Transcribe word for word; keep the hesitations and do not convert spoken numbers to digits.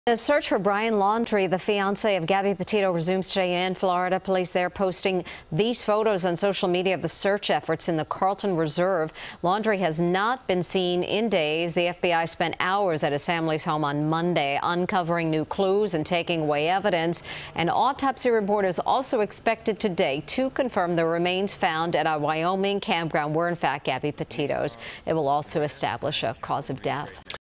The search for Brian Laundrie, the fiancé of Gabby Petito, resumes today in Florida. Police there posting these photos on social media of the search efforts in the Carlton Reserve. Laundrie has not been seen in days. The F B I spent hours at his family's home on Monday, uncovering new clues and taking away evidence. An autopsy report is also expected today to confirm the remains found at a Wyoming campground were in fact Gabby Petito's. It will also establish a cause of death.